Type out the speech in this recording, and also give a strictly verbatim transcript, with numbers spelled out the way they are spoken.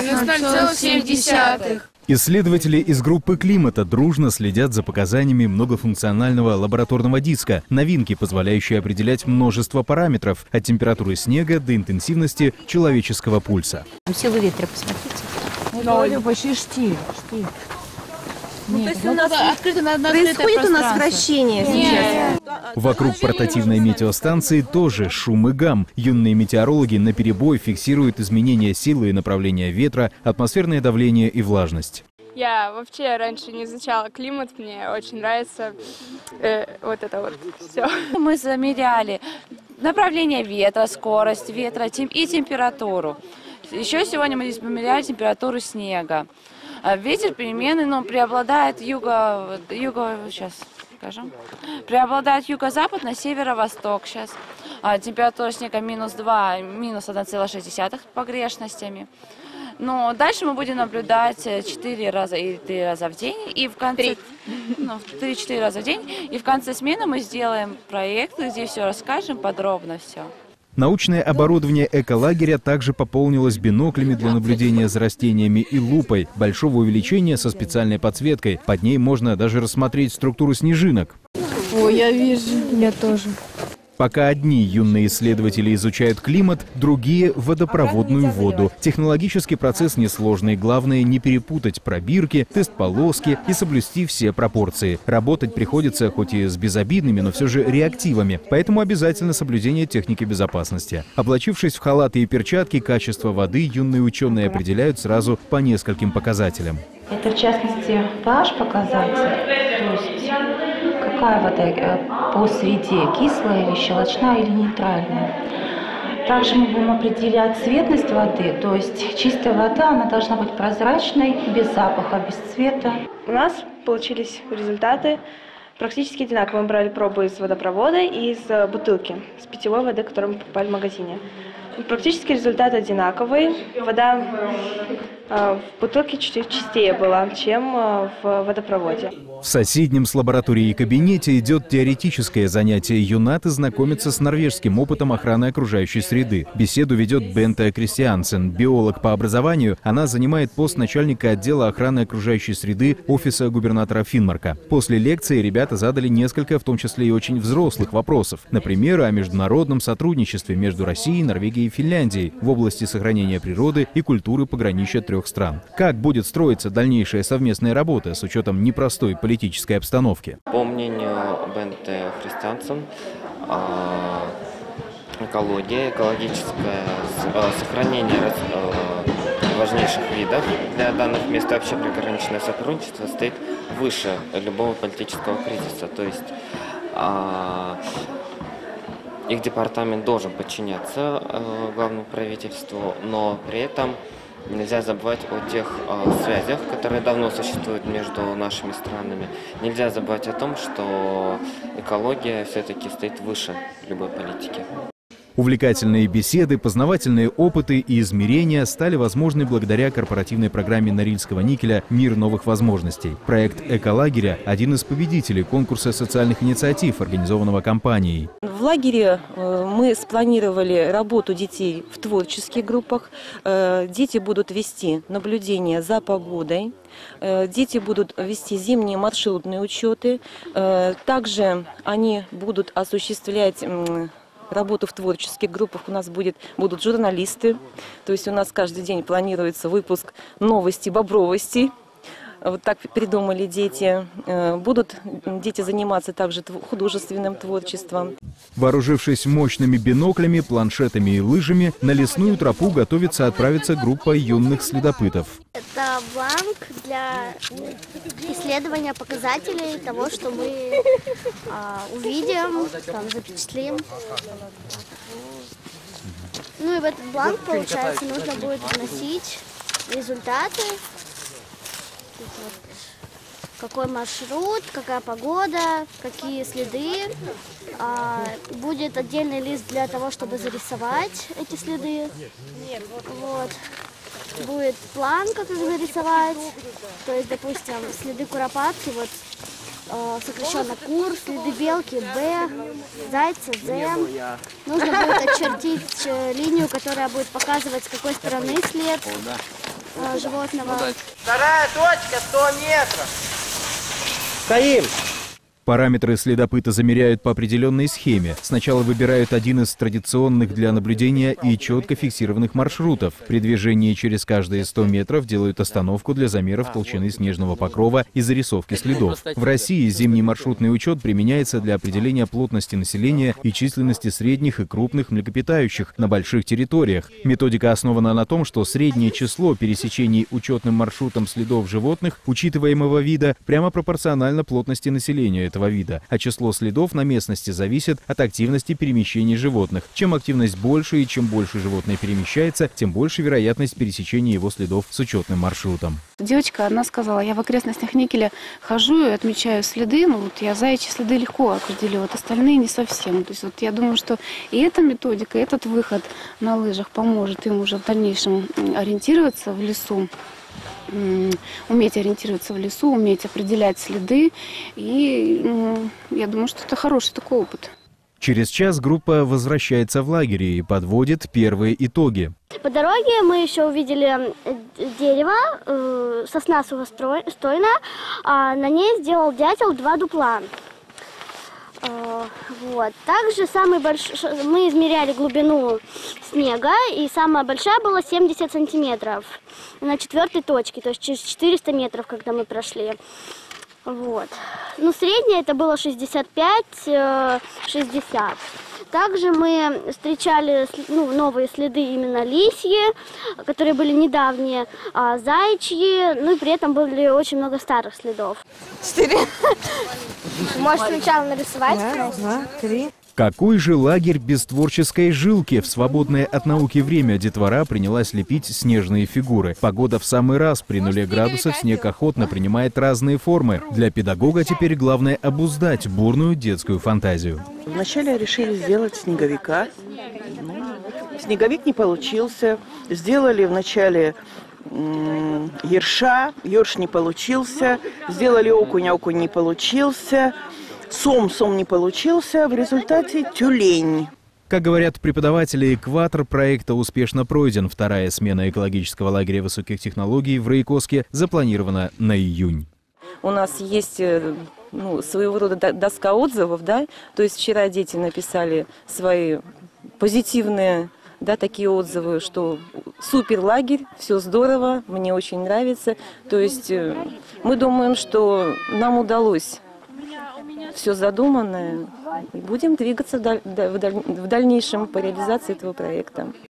минус ноль целых семь десятых. Исследователи из группы климата дружно следят за показаниями многофункционального лабораторного диска. Новинки, позволяющие определять множество параметров, от температуры снега до интенсивности человеческого пульса. Силу ветра посмотрите. Ну, почти штиль. штиль. Ну, Нет, то есть ну, у нас открыто, на, на происходит у нас вращение сейчас. Вокруг портативной метеостанции тоже шум и гам. Юные метеорологи наперебой фиксируют изменения силы и направления ветра, атмосферное давление и влажность. Я вообще раньше не изучала климат, мне очень нравится э, вот это вот все. Мы замеряли направление ветра, скорость ветра и температуру. Еще сегодня мы здесь померяли температуру снега. Ветер переменный, но преобладает юго, юго, сейчас скажем, преобладает юго-запад на северо-восток сейчас. А температура снега минус два, минус одна целая шесть десятых погрешностями. Но дальше мы будем наблюдать четыре раза или три раза в день, и в конце ну, три-четыре раза в день, и в конце смены мы сделаем проект, где все расскажем подробно все. Научное оборудование эколагеря также пополнилось биноклями для наблюдения за растениями и лупой большого увеличения со специальной подсветкой. Под ней можно даже рассмотреть структуру снежинок. Ой, я вижу. Я тоже. Пока одни юные исследователи изучают климат, другие – водопроводную воду. Технологический процесс несложный. Главное – не перепутать пробирки, тест-полоски и соблюсти все пропорции. Работать приходится хоть и с безобидными, но все же реактивами. Поэтому обязательно соблюдение техники безопасности. Облачившись в халаты и перчатки, качество воды юные ученые определяют сразу по нескольким показателям. Это, в частности, pH показатель, то есть какая вода по среде, кислая или щелочная или нейтральная. Также мы будем определять цветность воды, то есть чистая вода, она должна быть прозрачной, без запаха, без цвета. У нас получились результаты практически одинаковые. Мы брали пробы из водопровода и из бутылки, с питьевой воды, которую мы покупали в магазине. Практически результат одинаковый. Вода э, в бутылке чуть чистее была, чем э, в водопроводе. В соседнем с лабораторией кабинете идет теоретическое занятие. Юнаты знакомятся с норвежским опытом охраны окружающей среды. Беседу ведет Бенте Кристиансен. Биолог по образованию, она занимает пост начальника отдела охраны окружающей среды офиса губернатора Финмарка. После лекции ребята задали несколько, в том числе и очень взрослых вопросов. Например, о международном сотрудничестве между Россией, Норвегией и Финляндией в области сохранения природы и культуры пограничья трех стран. Как будет строиться дальнейшая совместная работа с учетом непростой политической обстановки? По мнению Бенте Кристиансен, экология, экологическое сохранение важнейших видов для данных мест и вообще приграничное сотрудничество стоит выше любого политического кризиса. То есть их департамент должен подчиняться э, главному правительству, но при этом нельзя забывать о тех э, связях, которые давно существуют между нашими странами. Нельзя забывать о том, что экология все-таки стоит выше любой политики. Увлекательные беседы, познавательные опыты и измерения стали возможны благодаря корпоративной программе Норильского никеля «Мир новых возможностей». Проект эколагеря – один из победителей конкурса социальных инициатив, организованного компанией. В лагере мы спланировали работу детей в творческих группах. Дети будут вести наблюдение за погодой. Дети будут вести зимние маршрутные учеты. Также они будут осуществлять работу в творческих группах. У нас будет, будут журналисты, то есть у нас каждый день планируется выпуск новостей, бобровостей. Вот так придумали дети. Будут дети заниматься также художественным творчеством. Вооружившись мощными биноклями, планшетами и лыжами, на лесную тропу готовится отправиться группа юных следопытов. Это бланк для исследования показателей того, что мы а, увидим, там, запечатлим. Ну и в этот бланк, получается, нужно будет вносить результаты. Какой маршрут, какая погода, какие следы. А, будет отдельный лист для того, чтобы зарисовать эти следы. Вот. Будет план, как их зарисовать. То есть, допустим, следы куропатки, вот э, сокращенно кур, следы белки Б, зайца З. Нужно будет очертить линию, которая будет показывать, с какой стороны след. э, животного. Вторая точка сто метров. Стоим. Параметры следопыта замеряют по определенной схеме. Сначала выбирают один из традиционных для наблюдения и четко фиксированных маршрутов. При движении через каждые сто метров делают остановку для замеров толщины снежного покрова и зарисовки следов. В России зимний маршрутный учет применяется для определения плотности населения и численности средних и крупных млекопитающих на больших территориях. Методика основана на том, что среднее число пересечений учетным маршрутом следов животных учитываемого вида прямо пропорционально плотности населения этого вида, а число следов на местности зависит от активности перемещений животных. Чем активность больше и чем больше животное перемещается, тем больше вероятность пересечения его следов с учетным маршрутом. Девочка одна сказала: я в окрестностях Никеля хожу и отмечаю следы, ну вот я заячьи следы легко определю, вот остальные не совсем. То есть вот я думаю, что и эта методика, и этот выход на лыжах поможет им уже в дальнейшем ориентироваться в лесу. Уметь ориентироваться в лесу, уметь определять следы. И ну, я думаю, что это хороший такой опыт. Через час группа возвращается в лагерь и подводит первые итоги. По дороге мы еще увидели дерево, сосна сухостойная, а на ней сделал дятел два дупла. Вот. Также самый большой, мы измеряли глубину снега, и самая большая была семьдесят сантиметров на четвертой точке, то есть через четыреста метров, когда мы прошли. Вот. Ну, средняя это было шестьдесят пять — шестьдесят. Также мы встречали ну, новые следы именно лисьи, которые были недавние, а заячьи, ну и при этом были очень много старых следов. Четыре. Можешь сначала нарисовать? Раз, два, три. Какой же лагерь без творческой жилки? В свободное от науки время детвора принялась лепить снежные фигуры. Погода в самый раз. При нуле градусов снег охотно принимает разные формы. Для педагога теперь главное обуздать бурную детскую фантазию. Вначале решили сделать снеговика. Снеговик не получился. Сделали вначале ерша, ерш не получился. Сделали окунь, окунь не получился. Сом, сом не получился, в результате тюлень. Как говорят преподаватели, экватор проекта успешно пройден. Вторая смена экологического лагеря высоких технологий в Райкоске запланирована на июнь. У нас есть ну, своего рода доска отзывов, да, то есть вчера дети написали свои позитивные, да, такие отзывы, что супер лагерь, все здорово, мне очень нравится. То есть мы думаем, что нам удалось все задуманное, и будем двигаться в дальнейшем по реализации этого проекта.